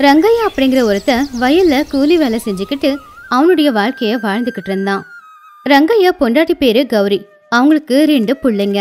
ரங்கையா அப்படிங்கிற ஒருத்தன் வயல்ல கூலி வேலை செஞ்சுக்கிட்டு அவனுடைய வாழ்க்கைய வாழ்ந்துகிட்டு இருந்தான். ரங்கையா பொண்டாட்டி பேரு கௌரி. அவங்களுக்கு 2 பிள்ளைங்க.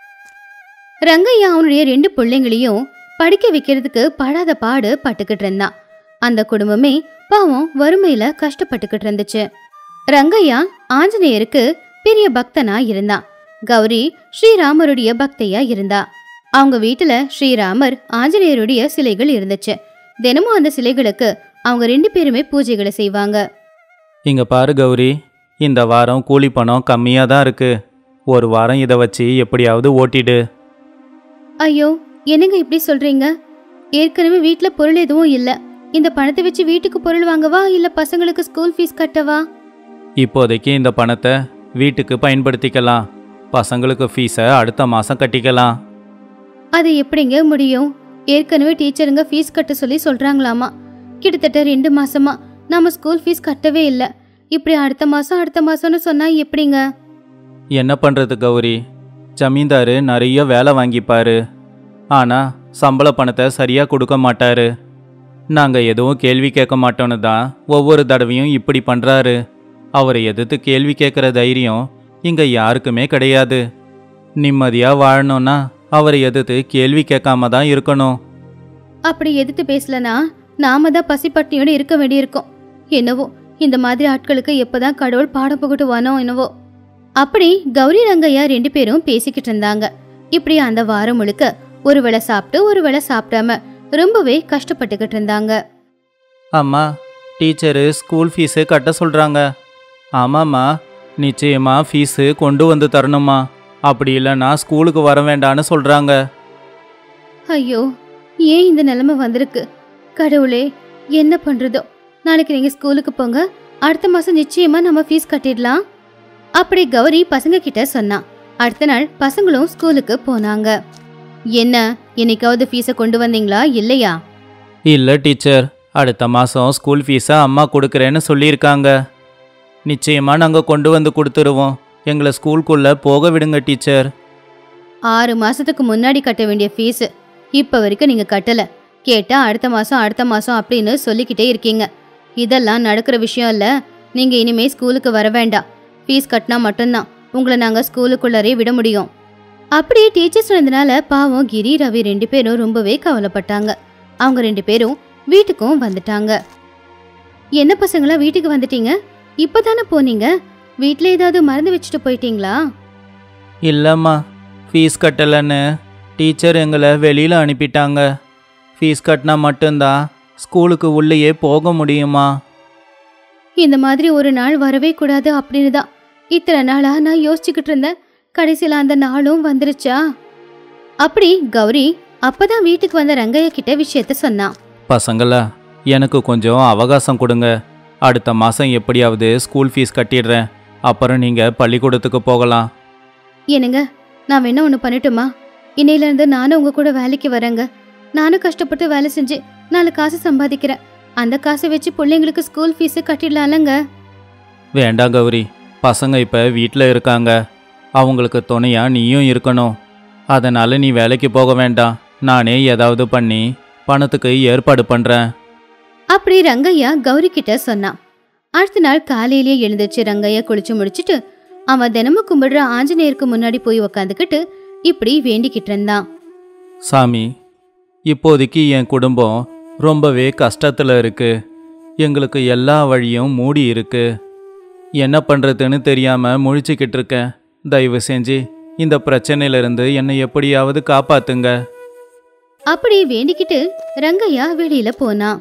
ரங்கையா அவனுடைய 2 பிள்ளைங்களையும் படிக்க வைக்கிறதுக்கு படாத பாடு பட்டுக்கிட்டு இருந்தான். அந்த குடும்பமே பாவம் வறுமையில கஷ்டப்பட்டுக்கிட்டு இருந்துச்சு. ரங்கையா ஆஞ்சநேயருக்கு பெரிய பக்தனா இருந்தான். கௌரி ஸ்ரீராமருடைய பக்தையா இருந்தா. அவங்க வீட்டுல ஸ்ரீராமர் ஆஞ்சநேயருடைய சிலைகள் இருந்துச்சு. தினமும் அந்த சிலைகளுக்கு அவங்க 2 பேருமே பூஜைகளை செய்வாங்க. இங்க பாரு கௌரி, இந்த வாரம் கூலி பணம் கம்மியாக தான் இருக்கு. ஒரு வாரம் இதை வச்சு எப்படியாவது ஓட்டிடு. ஐயோ, என்னங்க இப்படி சொல்றீங்க? ஏற்கனவே வீட்டுல பொருள் எதுவும் இல்ல. இந்த பணத்தை வச்சு வீட்டுக்கு பொருள் வாங்கவா இல்ல பசங்களுக்கு ஸ்கூல் ஃபீஸ் கட்டவா? இப்போதைக்கு இந்த பணத்தை வீட்டுக்கு பயன்படுத்திக்கலாம். பசங்களுக்கு ஃபீஸை அடுத்த மாதம் கட்டிக்கலாம். அது எப்படிங்க முடியும்? ஏற்கனவே டீச்சருங்க ஃபீஸ் கட்ட சொல்லி சொல்றாங்களாமா. கிட்டத்தட்ட 2 மாசமா நாம ஸ்கூல் ஃபீஸ் கட்டவே இல்ல. இப்படி அடுத்த மாசம்னு சொன்னா எப்படிங்க? என்ன பண்ணுறது கௌரி, ஜமீன்தாரு நிறைய வேலை வாங்கிப்பாரு. ஆனால் சம்பள பணத்தை சரியாக கொடுக்க மாட்டாரு. நாங்கள் எதுவும் கேள்வி கேட்க மாட்டோன்னு தான் ஒவ்வொரு தடவையும் இப்படி பண்ணுறாரு. அவரை எதிர்த்து கேள்வி கேட்குற தைரியம் இங்கே யாருக்குமே கிடையாது. நிம்மதியாக வாழணும்னா அவரை எதிர்த்து கேள்வி கேட்காம தான் இருக்கணும். அப்படி எதிர்த்து பேசலனா நாம தான் பசிப்பட்டினியோட இருக்க வேண்டியிருக்கும். என்னவோ இந்த மாதிரி ஆட்களுக்கு எப்பதான் கடவுள் பாடம் புகட்டுவானோ என்னவோ. அப்படி கௌரி ரங்கையா 2 பேரும் பேசிக்கிட்டு இருந்தாங்க. இப்படி அந்த வாரம் முழுக்க ஒரு வேளை சாப்பிட்டு ஒரு வேளை சாப்பிடாம ரொம்பவே கஷ்டப்பட்டுக்கிட்டு இருந்தாங்க. அம்மா, டீச்சரு ஸ்கூல் ஃபீஸு கட்ட சொல்கிறாங்க. ஆமாம்மா, நிச்சயமா ஃபீஸு கொண்டு வந்து தரணுமா, அப்படி இல்லைன்னா ஸ்கூலுக்கு வர வேண்டான்னு சொல்கிறாங்க. ஐயோ, ஏன் இந்த நிலைமை வந்திருக்கு? கடவுளே, என்ன பண்றதோ. நாளைக்கு நீங்க ஸ்கூலுக்கு போங்க. அடுத்த மாசம் நிச்சயமா நம்ம ஃபீஸ் கட்டிடலாம். அப்படி கௌரி பசங்க கிட்ட சொன்னா. அடுத்த நாள் பசங்களும் ஸ்கூலுக்கு போனாங்க. என்ன, இன்னைக்காவது ஃபீஸை கொண்டு வந்தீங்களா இல்லையா? இல்லை டீச்சர், அடுத்த மாதம் ஸ்கூல் ஃபீஸை அம்மா கொடுக்குறேன்னு சொல்லியிருக்காங்க. நிச்சயமாக நாங்கள் கொண்டு வந்து கொடுத்துருவோம். எங்களை ஸ்கூலுக்குள்ளே போக விடுங்க டீச்சர். 6 மாசத்துக்கு முன்னாடி கட்ட வேண்டிய ஃபீஸ் இப்ப வரைக்கும் நீங்க கட்டல. கேட்டா அடுத்த மாசம் அப்படின்னு சொல்லிக்கிட்டே இருக்கீங்க. இதெல்லாம் நடக்கிற விஷயம் இல்ல. நீங்க இனிமே ஸ்கூலுக்கு வர வேண்டாம். ஃபீஸ் கட்டினா மட்டும்தான் உங்களை நாங்க ஸ்கூலுக்குள்ளரே விட முடியும். அப்படியே டீச்சர்ஸ் இருந்தனால பாவம் கிரி ரவி 2 பேரும் ரொம்பவே கவலைப்பட்டாங்க. அவங்க 2 பேரும் வீட்டுக்கும் வந்துட்டாங்க. என்ன பசங்களா வீட்டுக்கு வந்துட்டீங்க? இப்பதானே போனீங்க. வீட்டில் ஏதாவது மறந்து வச்சுட்டு போயிட்டீங்களா? இல்லைம்மா, ஃபீஸ் கட்டலைன்னு டீச்சர் எங்களை வெளியில் அனுப்பிட்டாங்க. ஃபீஸ் கட்டினா மட்டும்தான் ஸ்கூலுக்கு உள்ளேயே போக முடியுமா? இந்த மாதிரி ஒரு நாள் வரவே கூடாது அப்படின்னு தான் இத்தனை நாளா நான் யோசிச்சுக்கிட்டு இருந்தேன். கடைசியில் அந்த நாளும் வந்துருச்சா? அப்படி கௌரி அப்பதான் வீட்டுக்கு வந்த ரங்கையா கிட்ட விஷயத்த சொன்னான். பசங்களா, எனக்கு கொஞ்சம் அவகாசம் கொடுங்க. அடுத்த மாதம் எப்படியாவது ஸ்கூல் ஃபீஸ் கட்டிடுறேன். அப்புறம் நீங்கள் பள்ளிக்கூடத்துக்கு போகலாம். என்னங்க, நான் வேணா ஒன்று பண்ணட்டுமா? இன்னையிலேருந்து நானும் உங்க கூட வேலைக்கு வரேங்க. நானும் கஷ்டப்பட்டு வேலை செஞ்சு 4 காசு சம்பாதிக்கிறேன். அந்த காசை வச்சு பிள்ளைங்களுக்கு ஸ்கூல் ஃபீஸு கட்டிடலாம்லங்க. வேண்டாம் கௌரி, பசங்க இப்போ வீட்டில் இருக்காங்க. அவங்களுக்கு துணையாக நீயும் இருக்கணும். அதனால் நீ வேலைக்கு போக வேண்டாம். நானே ஏதாவது பண்ணி பணத்துக்கு ஏற்பாடு பண்ணுறேன். அப்படி ரங்கையா கௌரி கிட்ட சொன்னான். அடுத்த நாள் காலையிலேயே எழுந்துச்சு ரங்கையா குளிச்சு முடிச்சுட்டு அவன் தினமும் கும்பிடுற ஆஞ்சநேயருக்கு முன்னாடி போய் உக்காந்துக்கிட்டு இப்படி வேண்டிக்கிட்டு இருந்தான். சாமி, இப்போதைக்கு என் குடும்பம் ரொம்பவே கஷ்டத்தில் இருக்கு. எங்களுக்கு எல்லா வழியும் மூடி இருக்கு. என்ன பண்ணுறதுன்னு தெரியாமல் முழிச்சுக்கிட்டு இருக்கேன். தயவு செஞ்சு இந்த பிரச்சனையிலிருந்து என்னை எப்படியாவது காப்பாத்துங்க. அப்படி வேண்டிக்கிட்டு ரங்கையா வெளியில போனான்.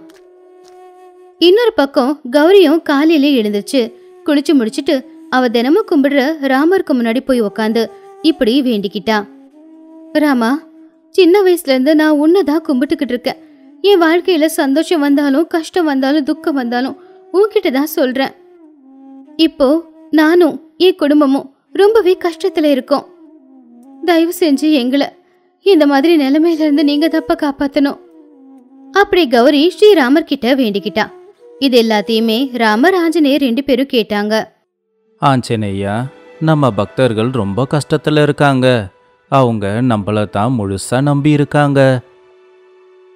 இன்னொரு பக்கம் கௌரியும் காலையிலே எழுந்துச்சு குளிச்சு முடிச்சுட்டு அவ தினமும் கும்பிடுற ராமருக்கு முன்னாடி போய் உக்காந்து இப்படி வேண்டிக்கிட்டா. ராமா, சின்ன வயசுல இருந்து நான் உன்னதான் கும்பிட்டுக்கிட்டு இருக்கேன். என் வாழ்க்கையில சந்தோஷம் வந்தாலும் கஷ்டம் வந்தாலும் துக்கம் வந்தாலும் உன்கிட்ட தான் சொல்றேன். இப்போ நானும் என் குடும்பமும் ரொம்பவே கஷ்டத்துல இருக்கோம். தயவு செஞ்சு எங்களை இந்த மாதிரி நிலைமையில இருந்து நீங்க தப்ப காப்பாத்தணும். அப்படி கௌரி ஸ்ரீராமர் கிட்ட வேண்டிக்கிட்டா. இது எல்லாத்தையுமே ராமர் ஆஞ்சநேயர் 2 பேரும் கேட்டாங்க. ஆஞ்சநேயா, நம்ம பக்தர்கள் ரொம்ப கஷ்டத்தில் இருக்காங்க. அவங்க நம்மளை தான் முழுசாக நம்பி இருக்காங்க.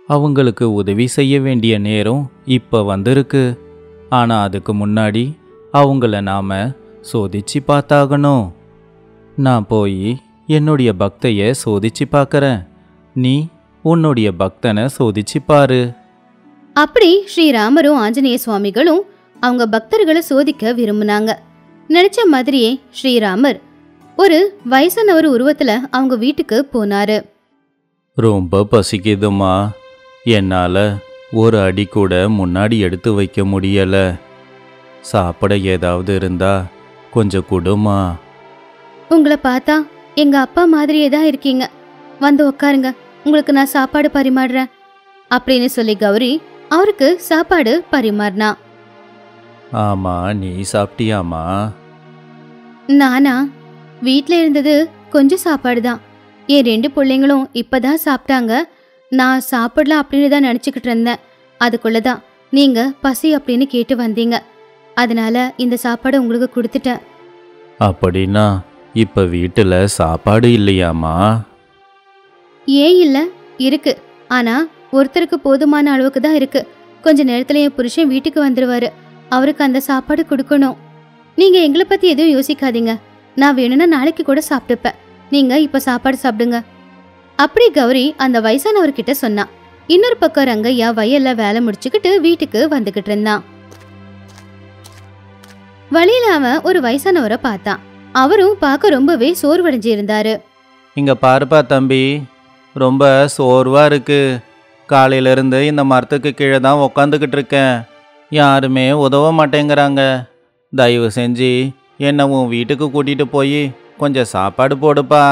அவங்களுக்கு உதவி செய்ய வேண்டிய நேரம் இப்போ வந்திருக்கு. ஆனால் அதுக்கு முன்னாடி அவங்கள நாம சோதிச்சு பார்த்தாகணும். நான் போய் என்னுடைய பக்தைய சோதிச்சு பார்க்கறேன். நீ உன்னுடைய பக்தனை சோதிச்சு பாரு. அப்படி ஸ்ரீராமரும் ஆஞ்சநேய சுவாமிகளும் அவங்க பக்தர்களை சோதிக்க விரும்பினாங்க. நினைச்ச மாதிரியே ஸ்ரீராமர் ஒரு வயசானவர் உருவத்துல அவங்க வீட்டுக்கு போனாரு. ரொம்ப பசிக்குதுமா, என்னால் ஒரு அடி கூட முன்னாடி எடுத்து வைக்க முடியல. சாப்பிட ஏதாவது இருந்தா கொஞ்சம் கொடுமா. உங்களை பார்த்தா எங்க அப்பா மாதிரியே தான் இருக்கீங்க, வந்து உட்காருங்க, உங்களுக்கு நான் சாப்பாடு பரிமாறுறேன் அப்படின்னு சொல்லி கௌரி அவருக்கு சாப்பாடு பரிமாறினா. ஆமா, நீ சாப்பிட்டியாமா? நானா? வீட்ல இருந்தது கொஞ்சம் சாப்பாடு தான். என் 2 பிள்ளைங்களும் இப்பதான் சாப்பிட்டாங்க. நான் சாப்பிடலாம் அப்படின்னு தான் நினச்சிக்கிட்டு இருந்தேன். அதுக்குள்ளதான் நீங்க பசி அப்படின்னு கேட்டு வந்தீங்க. அதனால இந்த சாப்பாடை உங்களுக்கு கொடுத்துட்டேன். அப்படின்னா இப்ப வீட்டுல சாப்பாடு இல்லையாமா? ஏன் இல்ல, இருக்கு. ஆனா ஒருத்தருக்கு போதுமான அளவுக்கு தான் இருக்கு. கொஞ்ச நேரத்துல என் புருஷன் வீட்டுக்கு வந்துருவாரு. அவருக்கு அந்த சாப்பாடு கொடுக்கணும். நீங்க எங்களை பத்தி எதுவும் யோசிக்காதீங்க. நான் வேணும்னா நாளைக்கு கூட சாப்பிட்டுப்பேன். நீங்க இப்ப சாப்பாடு சாப்பிடுங்க. அப்படி கௌரி அந்த வயசானவர்கிட்ட சொன்னா. இன்னொரு பக்கம் ரங்கையா வயல்ல வேலை முடிச்சுக்கிட்டு வீட்டுக்கு வந்துகிட்டு இருந்தான். வழியில அவன் ஒரு வயசானவரை பார்த்தான். அவரும் பார்க்க ரொம்பவே சோர்வடைஞ்சு இருந்தாரு. இங்க பாருப்பா தம்பி, ரொம்ப சோர்வா இருக்கு. காலையில இருந்து இந்த மரத்துக்கு கீழே தான் உக்காந்துக்கிட்டு இருக்கேன். யாருமே உதவ மாட்டேங்கிறாங்க. தயவு செஞ்சு என்னை உன் வீட்டுக்கு கூட்டிட்டு போய் கொஞ்சம் சாப்பாடு போடுப்பா.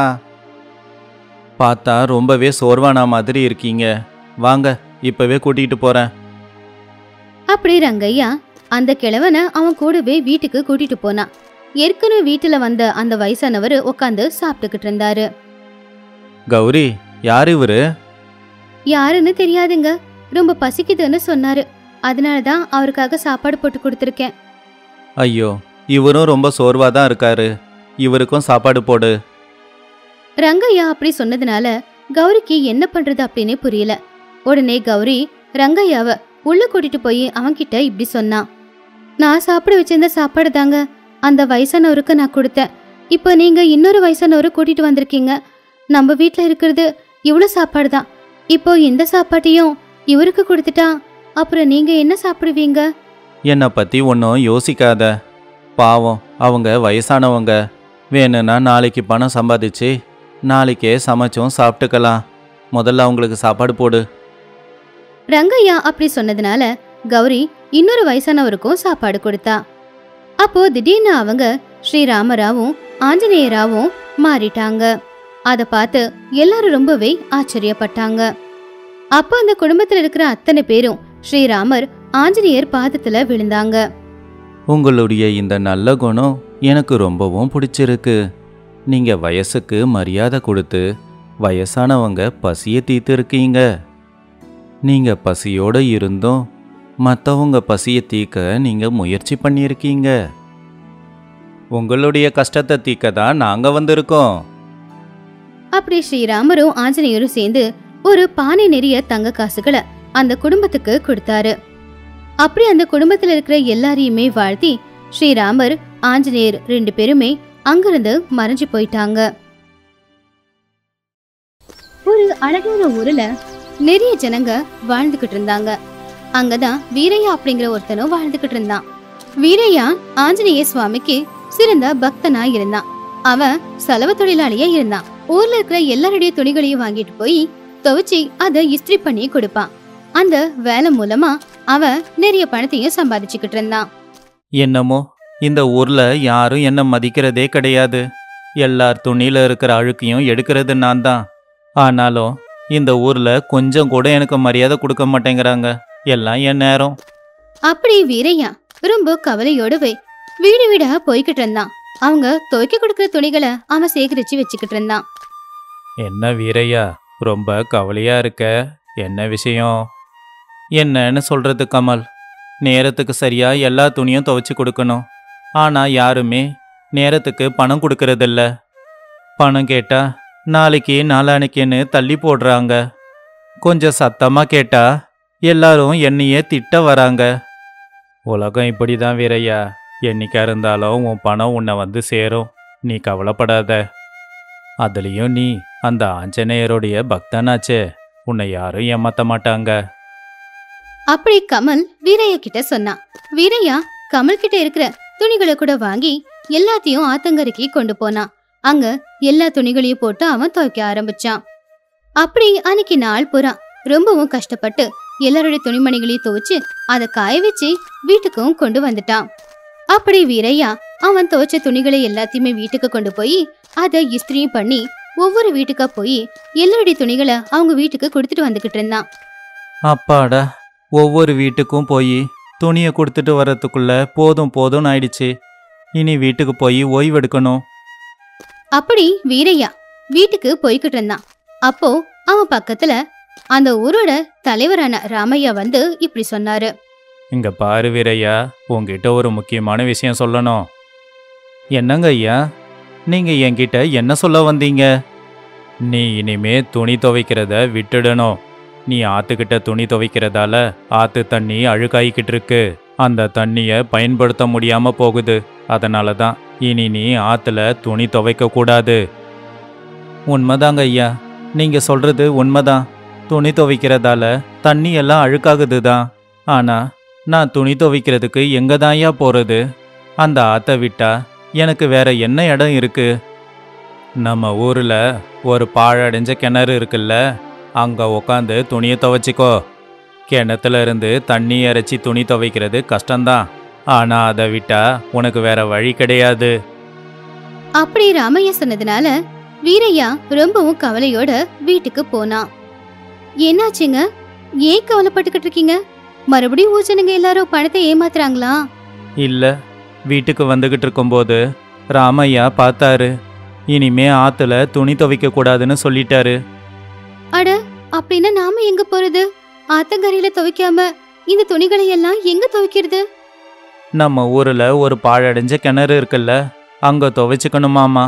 பார்த்தா ரொம்பவே சோர்வான மாதிரி இருக்கீங்க. வாங்க, இப்பவே கூட்டிகிட்டு போறேன். அப்படி ரங்கையா அந்த கிழவனை அவன் கூடவே வீட்டுக்கு கூட்டிட்டு போனான். ஏற்கனவே வீட்டுல வந்த அந்த வயசானவர் உட்காந்து சாப்பிட்டுக்கிட்டு இருந்தாரு. கௌரி, யார் இவரு? யாருன்னு தெரியாதுங்க. ரொம்ப பசிக்குதுன்னு சொன்னாரு. அதனாலதான் அவருக்காக சாப்பாடு போட்டு கொடுத்துருக்கேன். ஐயோ, இவரும் ரொம்ப சோர்வா தான் இருக்காரு. இவருக்கும் சாப்பாடு போடு. ரங்கையா அப்படி சொன்னதுனால கௌரிக்கு என்ன பண்றது அப்படின்னு புரியல. உடனே கௌரி ரங்கையாவ உள்ள கூட்டிட்டு போய் அவன்கிட்ட இப்படி சொன்னான். நான் சாப்பிட வச்சிருந்த சாப்பாடு தாங்க அந்த வயசானவருக்கு நான் கொடுத்தேன். இப்போ நீங்க இன்னொரு வயசானவரை கூட்டிட்டு வந்திருக்கீங்க. நம்ம வீட்டுல இருக்கிறது இவ்வளவு சாப்பாடு தான். இப்போ இந்த சாப்பாட்டையும் இவருக்கு கொடுத்துட்டா அப்புறம் நீங்க என்ன சாப்பிடுவீங்க? என்னை பத்தி ஒன்றும் யோசிக்காத. பாவம், அவங்க வயசானவங்க. வேணும்னா நாளைக்கு பணம் சம்பாதிச்சு நாளைக்கே சமைச்சும் சாப்பிட்டுக்கலாம். முதல்ல அவங்களுக்கு சாப்பாடு போடு. ரங்கையா அப்படி சொன்னதுனால கௌரி இன்னொரு வயசானவருக்கும் சாப்பாடு கொடுத்தா. அப்போ திடீர்னு அவங்க ஸ்ரீராமராவும் ஆஞ்சநேயராவும் மாறிட்டாங்க. அத பார்த்து எல்லாரும் ரொம்பவே ஆச்சரியப்பட்டாங்க. அப்ப அந்த குடும்பத்துல இருக்கிற அத்தனை பேரும் ஸ்ரீராமர் ஆஞ்சநேயர் பாதத்துல விழுந்தாங்க. உங்களுடைய இந்த நல்ல குணம் எனக்கு ரொம்பவும் பிடிச்சிருக்கு. நீங்க வயசுக்கு மரியாதை கொடுத்து வயசானவங்க பசியை தீர்த்து இருக்கீங்க. நீங்க பசியோட இருந்தும் மற்றவங்க பசியை தீர்க்க நீங்க முயற்சி பண்ணியிருக்கீங்க. உங்களுடைய கஷ்டத்தை தீர்க்க தான் நாங்க வந்திருக்கோம். அப்படி ஸ்ரீராமரும் ஆஞ்சநேயரும் சேர்ந்து ஒரு பானை நிறைய தங்க காசுகளை அந்த குடும்பத்துக்கு கொடுத்தாரு. அப்படி அந்த குடும்பத்துல இருக்கிற எல்லாரையுமே வாழ்த்தி ஸ்ரீராமர் ஆஞ்சநேயர் 2 பேருமே அங்கிருந்து மறைஞ்சு போயிட்டாங்க. ஒரு அழகான ஊர்ல நிறைய ஜனங்க வாழ்ந்துகிட்டு இருந்தாங்க. அங்கதான் வீரையா அப்படிங்கிற ஒருத்தனும் வாழ்ந்துகிட்டு இருந்தான். வீரையா ஆஞ்சநேய சுவாமிக்கு சிறந்த பக்தனா இருந்தான். அவன் செலவு தொழிலாளியா இருந்தான். ஊர்ல இருக்கிற எல்லாருடைய துணிகளையும் வாங்கிட்டு போய் துவைச்சி அதை இஸ்திரி பண்ணி கொடுப்பான். அந்த வேலை மூலமா அவன் நிறைய பணத்தையும் சம்பாதிச்சுக்கிட்டு இருந்தான். என்னமோ இந்த ஊர்ல யாரும் என்ன மதிக்கிறதே கிடையாது. எல்லார் துணியில இருக்கிற அழுக்கையும் எடுக்கிறது நான் தான். ஆனாலும் இந்த ஊர்ல கொஞ்சம் கூட எனக்கு மரியாதை கொடுக்க மாட்டேங்கிறாங்க. எல்லாம் என் நேரம். அப்படி வீரையா ரொம்ப கவலையோடவே வீடு வீடா போய்கிட்டு இருந்தான். அவங்க துவைக்க கொடுக்கிற துணிகளை அவன் சேகரிச்சு வச்சுக்கிட்டு இருந்தான். என்ன வீரையா, ரொம்ப கவலையா இருக்க? என்ன விஷயம்? என்னன்னு சொல்றது கமல்? நேரத்துக்கு சரியா எல்லா துணியும் துவைச்சு கொடுக்கணும். ஆனா யாருமே நேரத்துக்கு பணம் கொடுக்கறதில்ல. பணம் கேட்டா நாளைக்கு நாளானிக்குன்னு தள்ளி போடுறாங்க. கொஞ்சம் சத்தமா கேட்டா எல்லாரும் என்னையே திட்ட வராங்க. உலகம் இப்படிதான் வீரையா. என்னைக்கா இருந்தாலும் உன் பணம் உன்னை வந்து சேரும். நீ கவலைப்படாத. அதுலேயும் நீ அந்த ஆஞ்சநேயருடைய பக்தனாச்சே, உன்னை யாரும் ஏமாத்த மாட்டாங்க. அப்படி கமல் வீரையா கிட்ட சொன்னான். வீரையா கமல் கிட்ட இருக்கிற துணிகளை கூட வாங்கி எல்லாத்தையும் ஆத்தங்கரைக்கு கொண்டு போனான். அங்க எல்லா துணிகளையும் போட்டு அவன் துவைக்க ஆரம்பிச்சான். அப்படி அன்னைக்கு நாள் பூரா ரொம்பவும் கஷ்டப்பட்டு எல்லாருடைய துணிமணிகளையும் துவைச்சு அதை காய வச்சு வீட்டுக்கும் கொண்டு வந்துட்டான். அப்படி வீரையா அவன் துவைச்ச துணிகளை எல்லாத்தையுமே வீட்டுக்கு கொண்டு போய் அதை இஸ்திரியும் பண்ணி ஒவ்வொரு வீட்டுக்கா போய் எல்லாருடைய துணிகளை அவங்க வீட்டுக்கு கொடுத்துட்டு வந்துகிட்டு இருந்தான். அப்பாடா, ஒவ்வொரு வீட்டுக்கும் போய் துணியை கொடுத்துட்டு வர்றதுக்குள்ள போதும் போதும்னு ஆயிடுச்சு. இனி வீட்டுக்கு போய் ஓய்வெடுக்கணும். அப்படி வீரையா வீட்டுக்கு போய்கிட்டு இருந்தான். அப்போ அவன் பக்கத்துல அந்த ஊரோட தலைவரான ராமையா வந்து இப்படி சொன்னாரு. இங்க பாரு வீரையா, உங்ககிட்ட ஒரு முக்கியமான விஷயம் சொல்லணும். என்னங்க ஐயா, நீங்க என்கிட்ட என்ன சொல்ல வந்தீங்க? நீ இனிமே துணி துவைக்கிறத விட்டுடணும். நீ ஆத்துக்கிட்ட துணி துவைக்கிறதால ஆத்து தண்ணி அழுக்காயிக்கிட்டு இருக்கு. அந்த தண்ணியை பயன்படுத்த முடியாம போகுது. அதனால தான் இனி நீ ஆத்துல துணி துவைக்க கூடாது. உண்மைதாங்க ஐயா, நீங்க சொல்றது உண்மைதான். துணி துவைக்கிறதால தண்ணி எல்லாம் அழுக்காகுது தான். ஆனா நான் துணி துவைக்கிறதுக்கு எங்க தான்யா போறது? அந்த ஆத்தை விட்டா எனக்கு வேற என்ன இடம் இருக்கு? நம்ம ஊர்ல ஒரு பாழடைஞ்ச கிணறு இருக்குல்ல, அங்க உக்காந்து துணியை துவைச்சிக்கோ. கிணத்துல இருந்து தண்ணி இறைச்சி துணி துவைக்கிறது கஷ்டம்தான். ஆனா அதை விட்டா உனக்கு வேற வழி கிடையாது. அப்படி ராமையா சொன்னதுனால வீரையா ரொம்பவும் கவலையோட வீட்டுக்கு போனான். என்னாச்சுங்க? ஏன் கவலைப்பட்டுக்கிட்டு இருக்கீங்க? மறுபடியும் ஊச்சனுங்க எல்லாரும் பணத்தை ஏமாத்துறாங்களா? இல்ல, வீட்டுக்கு வந்துகிட்டு இருக்கும்போது ராமையா பார்த்தாரு. இனிமே ஆத்துல துணி துவைக்க கூடாதுன்னு சொல்லிட்டாரு. அட, அப்படின்னா நாம எங்க போறது? ஆத்தங்கரையில துவைக்காம இந்த துணிகளை எல்லாம் எங்க துவைக்கிறது? நம்ம ஊர்ல ஒரு பாழடைஞ்ச கிணறு இருக்குல்ல, அங்க துவைச்சுக்கணுமாமா.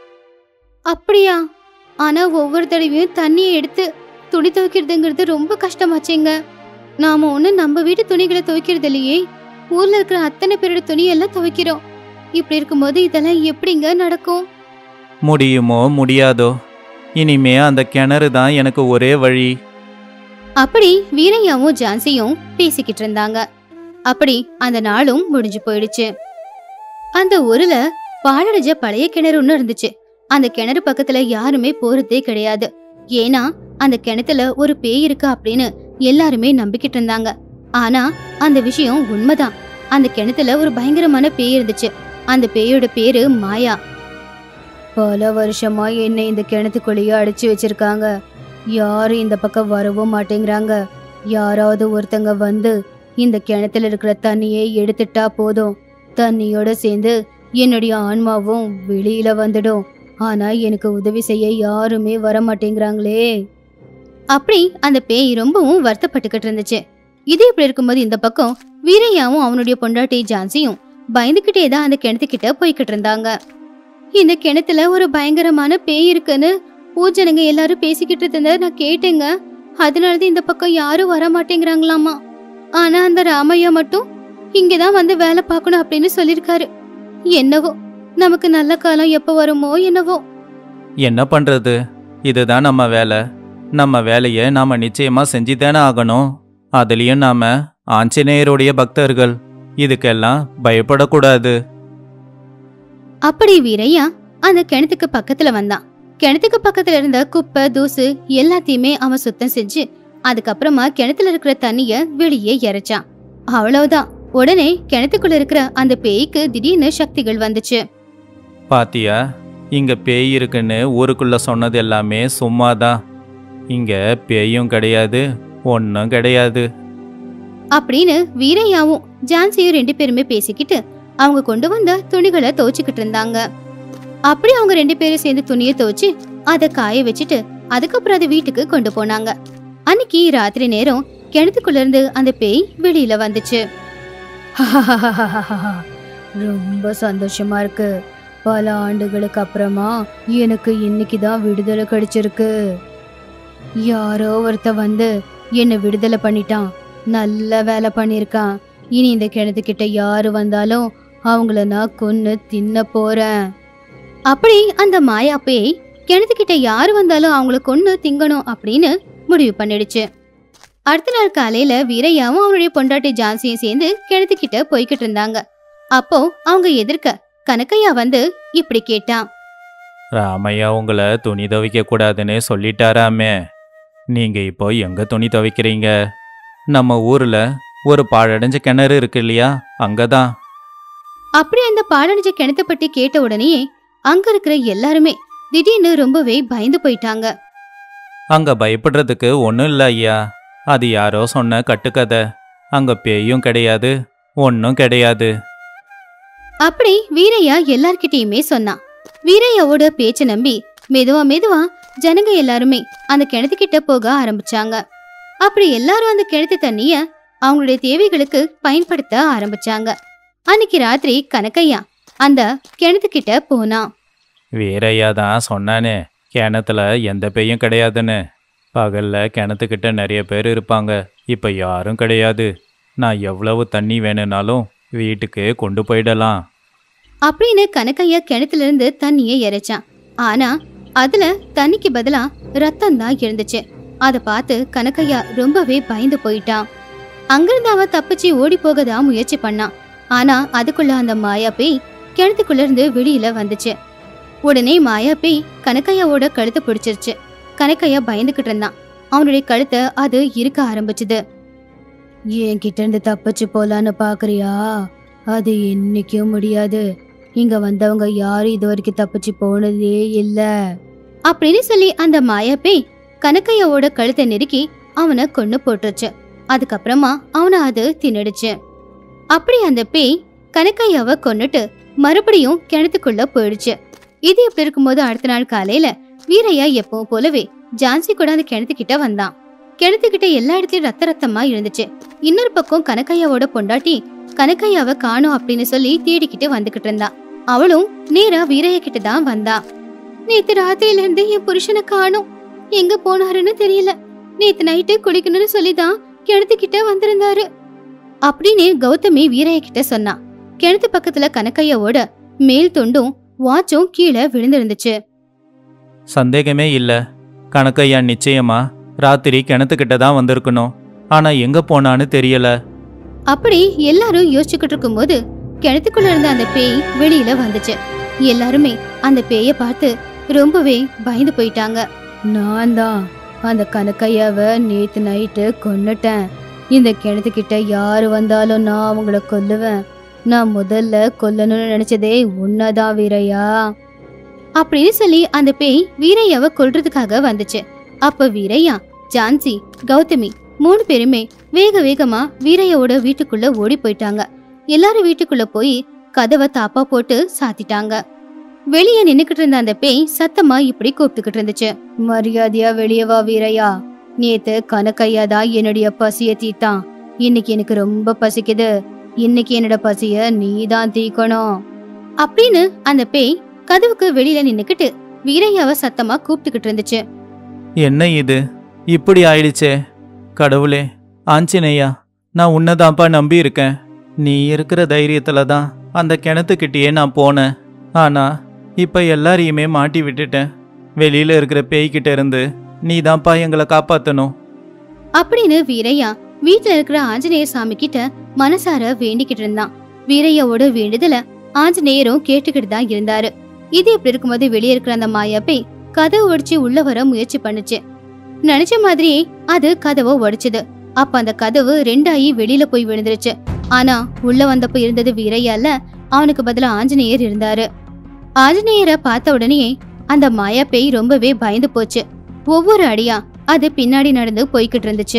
அப்படியா? ஆனா ஒவ்வொரு தடவையும் தண்ணியை எடுத்து துணி துவைக்கிறதுங்கிறது ரொம்ப கஷ்டமாச்சேங்க. நாம ஒண்ணு நம்ம வீட்டு துணிகளை துவைக்கிறது இல்லையே, ஊர்ல இருக்கிற அத்தனை பேரோட துணியெல்லாம் துவைக்கிறோம். இப்படி இருக்கும்போது இதெல்லாம் எப்படிங்க நடக்கும்? முடியுமோ முடியாதோ, இனிமே அந்த கிணறு தான் எனக்கு ஒரே வழி. அப்படி வீரையாவும் ஜான்சியும் பேசிக்கிட்டு இருந்தாங்க. அப்படி அந்த நாளும் முடிஞ்சு போயிடுச்சு. அந்த ஊர்ல பாழடைஞ்ச பழைய கிணறு ஒண்ணு இருந்துச்சு. அந்த கிணறு பக்கத்துல யாருமே போறதே கிடையாது. ஏன்னா அந்த கிணத்துல ஒரு பேய் இருக்கு அப்படின்னு எல்லாருமே நம்பிக்கிட்டு இருந்தாங்க. ஆனா அந்த விஷயம் உண்மைதான். அந்த கிணத்துல ஒரு பயங்கரமான பேய் இருந்துச்சு. அந்த பேயோட பேரு மாயா. பல வருஷமா என்னை இந்த கிணத்துக்குள்ளேயே அடிச்சு வச்சிருக்காங்க. யாரும் இந்த பக்கம் வரவும் மாட்டேங்கிறாங்க. யாராவது ஒருத்தங்க வந்து இந்த கிணத்துல இருக்கிற தண்ணியை எடுத்துட்டா போதும், தண்ணியோட சேர்ந்து என்னுடைய ஆன்மாவும் வெளியில வந்துடும். ஆனா எனக்கு உதவி செய்ய யாருமே வர மாட்டேங்கிறாங்களே. அப்படி அந்த பேய் ரொம்பவும் வருத்தப்பட்டுக்கிட்டு இருந்துச்சு. இது இப்படி இருக்கும்போது இந்த பக்கம் வீரையாவும் அவனுடைய பொண்டாட்டி ஜான்சியும் பயந்துகிட்டே தான் அந்த கிணத்துக்கிட்ட போய்கிட்டு இருந்தாங்க. இந்த கிணத்துல ஒரு பயங்கரமான பேய் இருக்குன்னு ஊஜனங்க எல்லாரும் பேசிக்கிட்டு இருந்தத நான் கேட்டேங்க. அதனாலதான் இந்த பக்கம் யாரும் வர மாட்டேங்கிறாங்களாமா. ஆனா அந்த ராமையா மட்டும் இங்கதான் வந்து வேலை பார்க்கணும் அப்படின்னு சொல்லிருக்காரு. என்னவோ, நமக்கு நல்ல காலம் எப்ப வருமோ என்னவோ. என்ன பண்றது? இதுதான் நம்ம வேலை. நம்ம வேலையை நாம நிச்சயமா செஞ்சுதானே ஆகணும். அதுலயும் நாம ஆஞ்சநேயருடைய பக்தர்கள். இதுக்கெல்லாம் பயப்படக்கூடாது. அப்படி வீரையா அந்த கிணத்துக்கு பக்கத்துல வந்தான். கிணத்துக்கு பக்கத்துல இருந்த குப்பை தூசு எல்லாத்தையுமே அவன் சுத்தம் செஞ்சு அதுக்கப்புறமா கிணத்துல இருக்கிற தண்ணிய வெளியே இறைச்சான். அவ்வளவுதான், உடனே கிணத்துக்குள்ள இருக்கிற அந்த பேய்க்கு திடீர்னு சக்திகள் வந்துச்சு. பாத்தியா, இங்க பேய் இருக்குன்னு ஊருக்குள்ள சொன்னது எல்லாமே சும்மாதான். இங்க பேயும் கிடையாது, ஒன்னும் கிடையாது அப்படின்னு வீரையாவும் ஜான்சியும் 2 பேருமே பேசிக்கிட்டு அவங்க கொண்டு வந்த துணிகளை துவைச்சுக்கிட்டு இருந்தாங்க. அப்படி அவங்க 2 பேரும் சேர்ந்து துணியை துவைச்சு அதை காய வச்சுட்டு அதுக்கப்புறம் அதை வீட்டுக்கு கொண்டு போனாங்க. அன்னைக்கு ராத்திரி நேரம் கிணத்துக்குள்ள இருந்து அந்த பேய் வெளியில வந்துச்சு. ரொம்ப சந்தோஷமா இருக்கு. பல ஆண்டுகளுக்கு அப்புறமா எனக்கு இன்னைக்குதான் விடுதலை கிடைச்சிருக்கு. யாரோ ஒருத்த வந்து என்னை விடுதலை பண்ணிட்டான். நல்ல வேலை பண்ணிருக்கான். இனி இந்த கிணத்துக்கிட்ட யாரு வந்தாலும் அவங்கள நான் கொன்னு தின்ன போறேன். அப்படி அந்த மாயா பேய் கிணத்துக்கிட்ட யாரு வந்தாலும் அவங்கள கொன்னு திங்கணும் அப்படின்னு முடிவு பண்ணிடுச்சு. அடுத்த நாள் காலையில வீரையாவும் அவனுடைய பொண்டாட்டி ஜான்சியும் சேர்ந்து கிணத்துக்கிட்ட போய்கிட்டு இருந்தாங்க. அப்போ அவங்க எதிர்க்க கனக்கையா வந்து இப்படி கேட்டான். ராமையா உங்களை துணி துவைக்க கூடாதுன்னு சொல்லிட்டாராமே. நீங்க இப்போ எங்க துணி துவைக்கிறீங்க? நம்ம ஊர்ல ஒரு பாழடைஞ்ச கிணறு இருக்கு இல்லையா, அங்கதான். அப்படி அந்த பாழடைஞ்ச கிணத்தை பற்றி கேட்ட உடனே அங்க இருக்கிற எல்லாருமே திடீர்னு ரொம்பவே பயந்து போயிட்டாங்க. அங்க பயப்படுறதுக்கு ஒன்றும் இல்லை ஐயா. அது யாரோ சொன்ன கட்டுக்கதை. அங்க பேயும் கிடையாது, ஒன்றும் கிடையாது. அப்படி வீரையா எல்லார்கிட்டயுமே சொன்னான். வீரையாவோட பேச்ச நம்பி மெதுவா மெதுவா ஜனங்க எல்லாருமே அந்த கிணத்துக்கிட்ட போக ஆரம்பிச்சாங்க. அப்படி எல்லாரும் அந்த கிணத்து தண்ணிய அவங்களுடைய தேவைகளுக்கு பயன்படுத்த ஆரம்பிச்சாங்க. அன்னைக்கு ராத்திரி கனக்கையா அந்த கிணத்துக்கிட்ட போனான். வீரையா தான் சொன்னானே கிணத்துல எந்த பேயும் கிடையாதுன்னு. பகல்ல கிணத்துக்கிட்ட நிறைய பேர் இருப்பாங்க, இப்ப யாரும் கிடையாது. நான் எவ்வளவு தண்ணி வேணும்னாலும் வீட்டுக்கு கொண்டு போயிடலாம் அப்படின்னு கனக்கையா கிணத்துல இருந்து தண்ணியை இறைச்சான். ஆனா அதுல தண்ணிக்கு பதிலா ரத்தம் தான் இருந்துச்சு. அத பார்த்து கனக்கையா ரொம்பவே பயந்து போயிட்டான். அங்கிருந்து அவன் தப்பிச்சு ஓடி போகதான் முயற்சி பண்ணான். ஆனா அதுக்குள்ள அந்த மாயா பேய் கிணத்துக்குள்ள இருந்து வெளியில வந்துச்சு. உடனே மாயா பேய் கனக்கையாவோட கழுத்தை பிடிச்சிருச்சு. கனக்கையா பயந்துகிட்டு இருந்தான். அவனுடைய கழுத்தை அது இருக்க ஆரம்பிச்சுது. என்கிட்ட இருந்து தப்பிச்சு போலான்னு பாக்குறியா? அது என்னைக்கும் முடியாது. இங்க வந்தவங்க யாரும் இது வரைக்கும் தப்பிச்சு போனதே இல்ல அப்படின்னு சொல்லி அந்த மாயா பேய் கனக்கையாவோட கழுத்தை நெருக்கி அவனை கொன்னு போட்டுருச்சு. அதுக்கப்புறமா அவனை அது தின்னுடுச்சு. அப்படி அந்த பேய் கனக்கையாவை கொன்னுட்டு மறுபடியும் கிணத்துக்குள்ள போயிடுச்சு. இது எப்படி இருக்கும்போது அடுத்த நாள் காலையில வீரையா எப்பவும் போலவே ஜான்சி கூட அந்த கிணத்துக்கிட்ட வந்தான். கிணத்துக்கிட்ட எல்லா இடத்துலயும் ரத்த ரத்தமா இருந்துச்சு. இன்னொரு பக்கம் கனக்கையாவோட பொண்டாட்டி கனக்கையாவை காணோம் அப்படின்னு சொல்லி தேடிக்கிட்டு வந்துகிட்டு இருந்தா. அவளும் நேரா வீரையா கிட்ட தான் வந்தா. நேத்து ராத்திரியில இருந்து என் புருஷனை காணோம், எங்க போனாருன்னு தெரியல. நேத்து நைட்டு குடிக்கணும்னு சொல்லிதான் கிணத்துக்கிட்ட வந்திருந்தாரு அப்படின்னு கௌதமி வீரையா கிட்ட சொன்னா. கிணத்து பக்கத்துல கனக்கையாவோட மேல் துண்டும் வாட்சும் கீழே விழுந்திருந்துச்சு. சந்தேகமே இல்ல, கணக்கையா நிச்சயமா ராத்திரி கிணத்துக்கிட்ட தான் வந்திருக்கணும். ஆனா எங்க போனான்னு தெரியல. அப்படி எல்லாரும் யோசிச்சுக்கிட்டு இருக்கும்போது கிணத்துக்குள்ள இருந்த அந்த பேய் வெளியில வந்துச்சு. எல்லாருமே அந்த பேய பார்த்து ரொம்பவே பயந்து போயிட்டாங்க. நான் தான் அந்த கனக்கையாவை நேத்து நைட்டு கொன்னுட்டேன். இந்த கிணத்துக்கிட்ட யாரு வந்தாலும் நான் அவங்கள கொல்லுவேன். நான் முதல்ல கொல்லணும்னு நினைச்சதே உன்னதான் வீரையா அப்படின்னு சொல்லி அந்த பேய் வீரையாவை கொல்றதுக்காக வந்துச்சு. அப்ப வீரையா, ஜான்சி, கௌதமி 3 பேருமே வேக வேகமா வீரையாவோட வீட்டுக்குள்ள ஓடி போயிட்டாங்க. எல்லாரும் வீட்டுக்குள்ள போய் கதவை தாப்பா போட்டு சாத்திட்டாங்க. வெளியே நின்னுக்கிட்டு இருந்த அந்த பேய் சத்தமா இப்படி கூப்பிட்டுக்கிட்டு இருந்துச்சு. மரியாதையா வெளியே வா வீரையா. நேத்து கனக்கையா தான் என்னுடைய பசிய தீத்தான். இன்னைக்கு எனக்கு ரொம்ப பசிக்குது. இன்னைக்கு என்னோட பசிய நீ தான் தீக்கணும் அப்படின்னு அந்த பேய் கதவுக்கு வெளியில நின்னுக்கிட்டு வீரையாவை சத்தமா கூப்பிட்டுக்கிட்டு இருந்துச்சு. என்ன இது இப்படி ஆயிடுச்சே? கடவுளே, ஆஞ்சநேயா, நான் உன்னதான்ப்பா நம்பி இருக்கேன். நீ இருக்கிற தைரியத்துல தான் அந்த கிணத்துக்கிட்டேயே நான் போனேன். ஆனா இப்ப எல்லாரையுமே மாட்டி விட்டுட்டேன். வெளியில இருக்கிற பேய்கிட்ட இருந்து நீ தான்ப்பா எங்களை காப்பாத்தணும் அப்படின்னு வீரையா வீட்டுல இருக்கிற ஆஞ்சநேயர் சாமி கிட்ட மனசார வேண்டிக்கிட்டு இருந்தான். வீரையாவோட வேண்டுதல ஆஞ்சநேயரும் கேட்டுக்கிட்டு தான் இருந்தாரு. இது எப்படி இருக்கும்போது வெளியே இருக்கிற அந்த மாயா பேய் கதவை உடைச்சு உள்ள வர முயற்சி பண்ணுச்சு. நினைச்ச மாதிரியே அது கதவை உடைச்சது. அப்ப அந்த கதவு 2ஆயி வெளியில போய் விழுந்துருச்சு. ஆனா உள்ள வந்தப்ப இருந்தது வீரையால, அவனுக்கு பதிலா ஆஞ்சநேயர் இருந்தாரு. ஆஞ்சநேயரை பார்த்த உடனே அந்த மாயா பேய் ரொம்பவே பயந்து போச்சு. ஒவ்வொரு அடியா அது பின்னாடி நடந்து போய்கிட்டு இருந்துச்சு.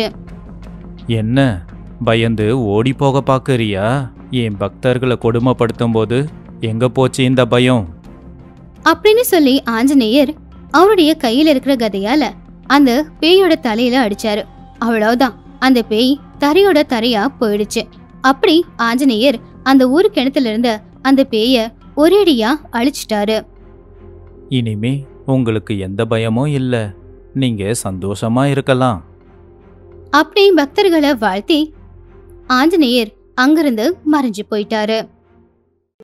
என்ன பயந்து ஓடி போக பாக்குறியா? என் பக்தர்களை கொடுமைப்படுத்தும் போது எங்க போச்சு இந்த பயம் அப்படின்னு சொல்லி ஆஞ்சநேயர் அவருடைய கையில இருக்கிற கதையால அந்த பேயோட தலையில அடிச்சாரு. அவ்வளவுதான், அந்த பேய் தரையோட தரையா போயிடுச்சு. அப்படி ஆஞ்சநேயர் அந்த ஊரு கிணத்துல இருந்த அந்த பேய ஒரேடியா அழிச்சிட்டாரு. இனிமே உங்களுக்கு எந்த பயமும் இல்ல. நீங்க சந்தோஷமா இருக்கலாம். அப்படி பக்தர்களை வாழ்த்தி ஆஞ்சநேயர் அங்கிருந்து மறைஞ்சு போயிட்டாரு.